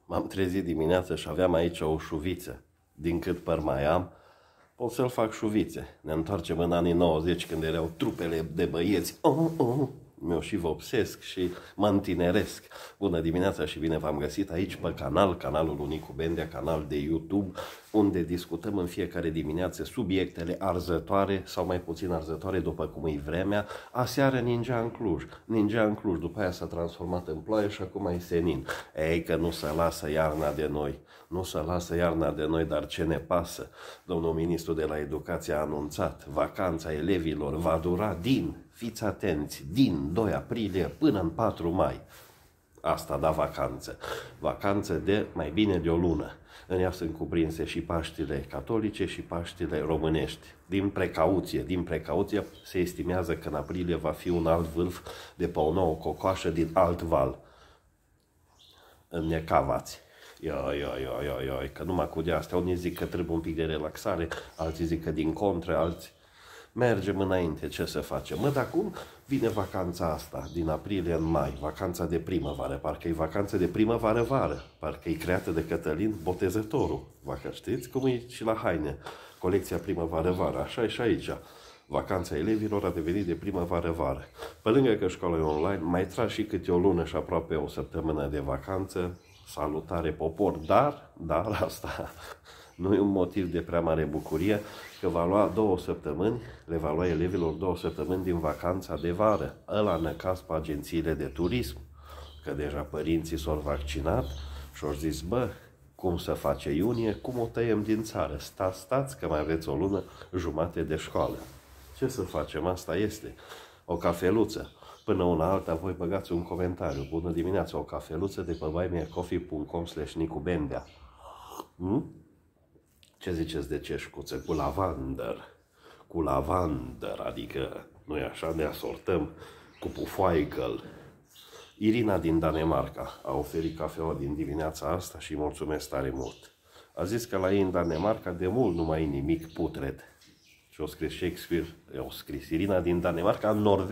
M-am trezit dimineața și aveam aici o șuviță. Din cât păr mai am, pot să-l fac șuvițe. Ne întoarcem în anii 90 când erau trupele de băieți. Mi-o și vopsesc și mă întineresc. Bună dimineața și bine v-am găsit aici pe canalul lui Nicu Bendea, canal de YouTube, unde discutăm în fiecare dimineață subiectele arzătoare sau mai puțin arzătoare, după cum e vremea. Aseară ningea în Cluj, după aia s-a transformat în ploaie și acum e senin. Ei, că nu se lasă iarna de noi. Nu se lasă iarna de noi, dar ce ne pasă? Domnul ministru de la Educație a anunțat, vacanța elevilor va dura fiți atenți, din 2 aprilie până în 4 mai. Asta da vacanță. Vacanță de mai bine de o lună. În ea sunt cuprinse și Paștile catolice și Paștile românești. Din precauție, se estimează că în aprilie va fi un alt vârf de pe o nouă cocoașă din alt val. Necavați. Ioi, că numai cu de-astea, unii zic că trebuie un pic de relaxare, alții zic că din contră, alții mergem înainte, ce să facem? Mă, dar cum vine vacanța asta, din aprilie în mai, vacanța de primăvară, parcă e vacanță de primăvară-vară, parcă e creată de Cătălin Botezătorul, dacă știți cum e și la haine, colecția primăvară-vară, așa e și aici. Vacanța elevilor a devenit de primăvară-vară. Pe lângă că școala e online, mai trag și câte o lună și aproape o săptămână de vacanță. Salutare popor, dar asta nu e un motiv de prea mare bucurie, că va lua 2 săptămâni, le va lua elevilor 2 săptămâni din vacanța de vară. Ăla năcaz pe agențiile de turism, că deja părinții s-au vaccinat și au zis, bă, cum să face iunie, cum o tăiem din țară? Stați, că mai aveți o lună jumate de școală. Ce să facem? Asta este. O cafeluță. Până una alta, voi băgați un comentariu. Bună dimineața, o cafeluță de pe buymeacoffee.com/nicubendea. Ce ziceți de ceșcuță? Cu lavander, adică noi așa ne asortăm cu pufoaicăl. Irina din Danemarca a oferit cafeaua din dimineața asta și îi mulțumesc tare mult. A zis că la ei în Danemarca de mult nu mai e nimic putred. Și o scris Shakespeare, o scris Irina din Danemarca,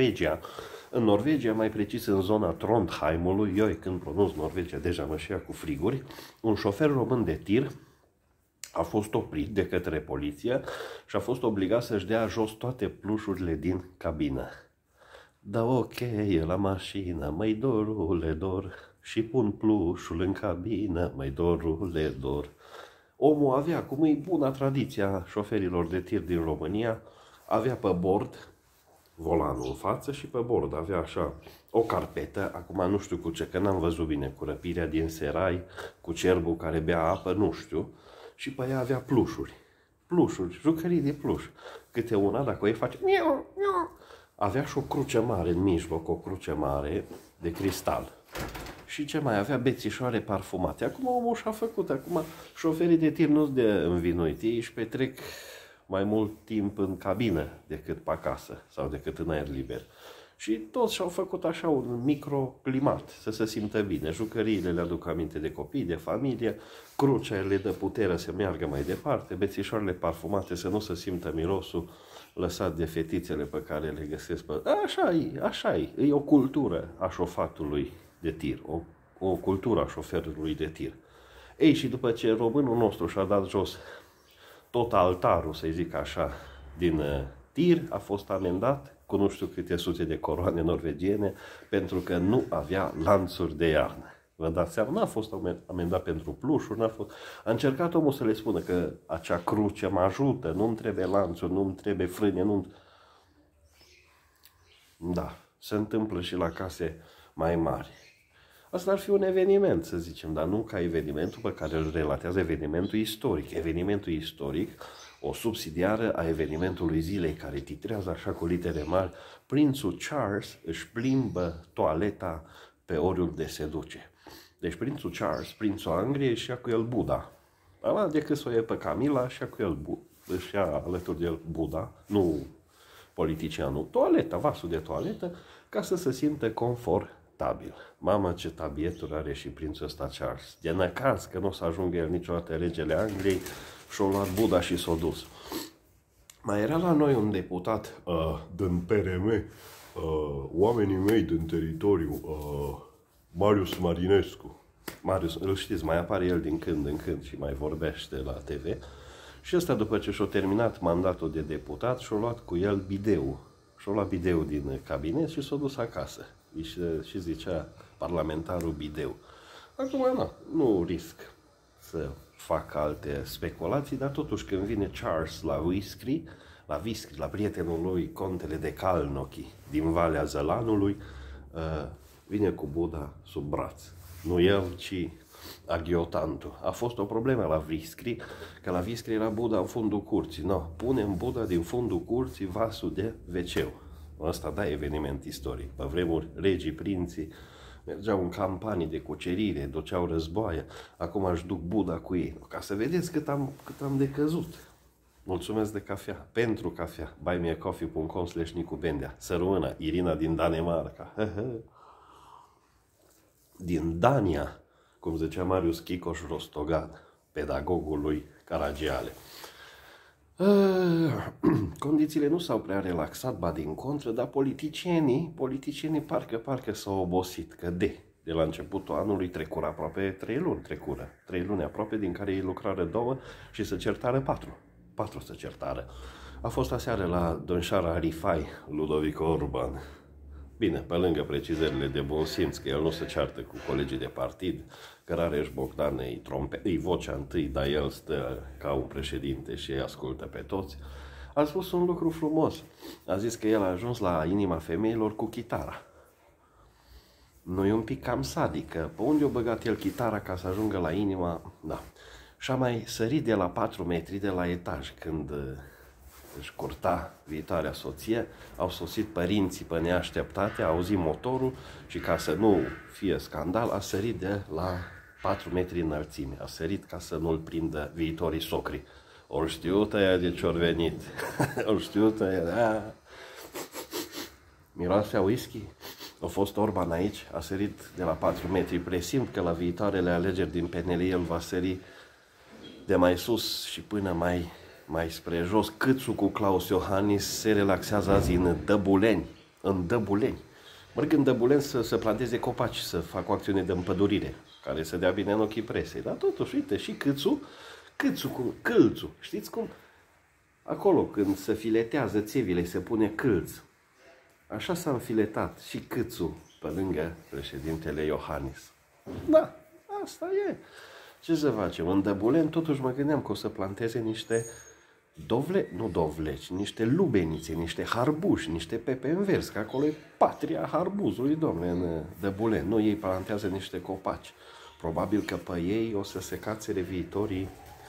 în Norvegia, mai precis în zona Trondheimului, eu când pronunț Norvegia deja mă șia cu friguri, un șofer român de tir a fost oprit de către poliție și a fost obligat să-și dea jos toate plușurile din cabină. Da, ok, e la mașină, măi dorule dor, și pun plușul în cabină, măi dorule dor. Omul avea, cum e buna tradiția șoferilor de tir din România, avea pe bord volanul în față și pe bord avea așa o carpetă, acum nu știu cu ce, că n-am văzut bine, cu răpirea din serai, cu cerbul care bea apă, nu știu, și pe ea avea plușuri, jucării de pluș. Câte una, dacă o ei face, avea și o cruce mare în mijloc, o cruce mare de cristal. Și ce mai avea? Bețișoare parfumate. Acum omul și-a făcut. Acum șoferii de tir nu-s de învinuit. Ei își petrec mai mult timp în cabină decât pe acasă sau decât în aer liber. Și toți și-au făcut așa un microclimat, să se simtă bine. Jucăriile le aduc aminte de copii, de familie, crucea le dă putere să meargă mai departe, bețișoarele parfumate să nu se simtă mirosul lăsat de fetițele pe care le găsesc pe... Așa e. E o cultură a șofatului de tir, o cultură a șoferului de tir. Ei, și după ce românul nostru și-a dat jos tot altarul, să zic așa, din tir, a fost amendat cu nu știu câte sute de coroane norvegiene pentru că nu avea lanțuri de iarnă. Vă dați seama, n-a fost amendat pentru plușuri, n-a fost... A încercat omul să le spună că acea cruce mă ajută, nu-mi trebuie lanțuri, nu-mi trebuie frâne, nu... Da, se întâmplă și la case mai mari. Asta ar fi un eveniment, să zicem, dar nu ca evenimentul pe care îl relatează evenimentul istoric. Evenimentul istoric, o subsidiară a evenimentului zilei, care titrează așa cu litere mari, Prințul Charles își plimbă toaleta pe oriunde se duce. Deci Prințul Charles, Prințul Angliei, și ia cu el Buddha. Ala, decât să o ie pe Camila, și ia cu el își ia alături de el Buddha, nu politicianul, toaleta, vasul de toaletă, ca să se simtă confortabil. Mamă, ce tabieturi are și prințul ăsta Charles. De năcaz că nu o să ajungă el niciodată regele Angliei și-o luat Buddha și s-o dus. Mai era la noi un deputat din PRM, oamenii mei din teritoriu, Marius Marinescu. Marius, îl știți, mai apare el din când în când și mai vorbește la TV. Și ăsta, după ce și-a terminat mandatul de deputat, și-a luat cu el bideu. Și-a luat bideu din cabinet și s-a dus acasă. Și zicea parlamentarul bideu. Acum, nu risc să fac alte speculații, dar totuși când vine Charles la whisky, la prietenul lui, contele de Calnochi, din Valea Zălanului, vine cu Buddha sub braț. Nu el, ci aghiotantul. A fost o problemă la Viscri, că la Viscri era Buddha în fundul curții. No, punem Buddha din fundul curții vasul de wc. Ăsta da eveniment istoric. Pe vremuri, regii, prinții mergeau în campanii de cucerire, duceau războaie. Acum își duc Buddha cu ei. Ca să vedeți cât am decăzut. Mulțumesc de cafea. Pentru cafea. buymeacoffee.com/Nicu Bendea. Să rămână. Irina din Danemarca. Din Dania, cum zicea Marius Chicoș Rostogan, pedagogul lui Caragiale. Condițiile nu s-au prea relaxat, ba din contră, dar politicienii parcă s-au obosit, că de la începutul anului trecură aproape 3 luni, 3 luni aproape, din care ei lucrară 2 și se certară 4. 4 se certară. A fost aseară la Domnișoara Rifai, Ludovico Orban. Bine, pe lângă precizările de bun simț, că el nu se ceartă cu colegii de partid, că Rareș Bogdan îi vocea întâi, dar el stă ca un președinte și îi ascultă pe toți, a spus un lucru frumos. A zis că el a ajuns la inima femeilor cu chitara. Nu e un pic cam sadic, că pe unde a băgat el chitara ca să ajungă la inima? Da. Și a mai sărit de la 4 metri de la etaj, când își curta viitoarea soție, au sosit părinții pe neașteptate, a auzit motorul și ca să nu fie scandal, a sărit de la 4 metri înălțime. A sărit ca să nu-l prindă viitorii socri. Ori știut aia de ce-or venit. Ori știut aia. Miroase a whisky. A fost Orban aici, a sărit de la 4 metri. Presimt că la viitoarele alegeri din PNL el va sări de mai sus și până mai spre jos. Câțu cu Claus Iohannis se relaxează azi în Dăbuleni. În Dăbuleni. Merg în Dăbuleni să planteze copaci, să facă o acțiune de împădurire, care să dea bine în ochii presei. Dar totuși, uite, și câlțu. Știți cum? Acolo, când se filetează țevile, se pune câlț. Așa s-a înfiletat și câțu pe lângă președintele Iohannis. Da, asta e. Ce să facem? În Dăbuleni, totuși mă gândeam că o să planteze niște niște lubenițe, niște harbuși, niște pepe în vers, că acolo e patria harbuzului, domnule, în Dăbuleni. Nu, ei plantează niște copaci. Probabil că pe ei o să se cațere viitorii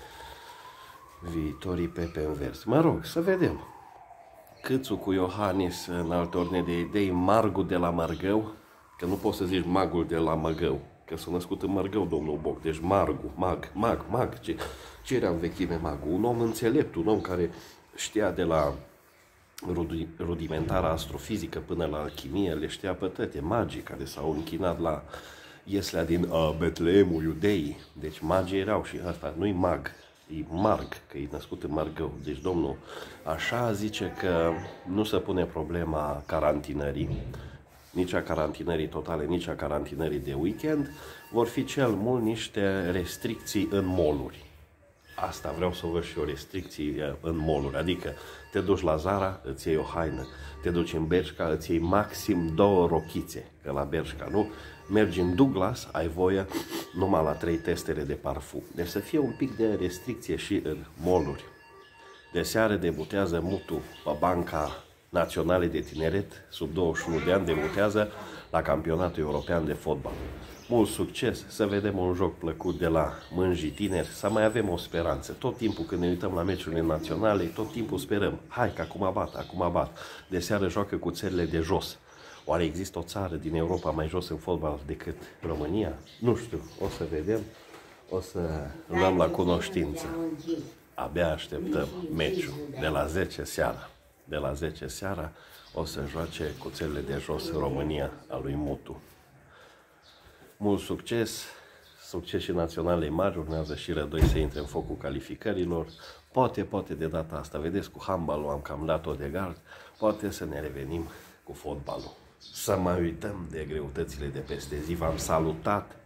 pepe în vers. Mă rog, să vedem. Câțu cu Iohannis în altă ordine de idei, Margul de la Mărgău, că nu poți să zici magul de la Măgău, că s-a născut în Mărgău, domnul Boc, deci mag, ce era în vechime magul? Un om înțelept, un om care știa de la rudimentară astrofizică până la alchimie, le știa pe toate, magii care s-au închinat la Ieslea din Betleemul Iudeii. Deci magii erau și asta, nu-i mag, e Marg, că e născut în Mărgău. Deci domnul așa zice că nu se pune problema carantinării, nici a carantinării totale, nici a carantinării de weekend, vor fi cel mult niște restricții în mall-uri. Asta vreau să văd și eu, restricții în mall-uri. Adică te duci la Zara, îți iei o haină, te duci în Bershka, îți iei maxim 2 rochițe, că la Bershka nu, mergi în Douglas, ai voie numai la 3 testere de parfum. Deci să fie un pic de restricție și în mall-uri. De seară debutează Mutu pe Banca Naționale de Tineret, sub 21 de ani, debutează la Campionatul European de Fotbal. Mult succes, să vedem un joc plăcut de la mânjii tineri, să mai avem o speranță. Tot timpul când ne uităm la meciurile naționale, tot timpul sperăm, hai că acum bat. De seară joacă cu țările de jos. Oare există o țară din Europa mai jos în fotbal decât România? Nu știu, o să vedem, o să luăm la cunoștință. Abia așteptăm meciul de la 10 seara. De la 10 seara o să joace cu țările de jos în România, a lui Mutu. Mult succes, succes și naționalei mari, urmează și Rădoi să intre în focul calificărilor. Poate de data asta, vedeți, cu handbalul am cam dat-o de gard, poate să ne revenim cu fotbalul. Să mai uităm de greutățile de peste zi. V-am salutat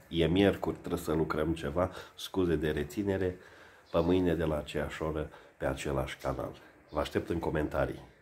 E miercuri, trebuie să lucrăm ceva, scuze de reținere, pe mâine de la aceeași oră, pe același canal. Vă aștept în comentarii.